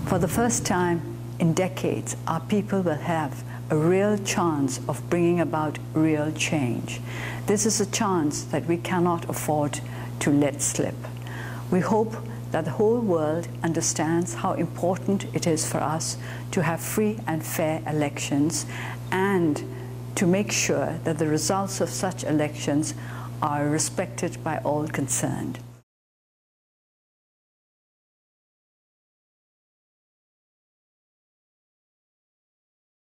For the first time in decades, our people will have a real chance of bringing about real change. This is a chance that we cannot afford to let slip. We hope that the whole world understands how important it is for us to have free and fair elections and to make sure that the results of such elections are respected by all concerned.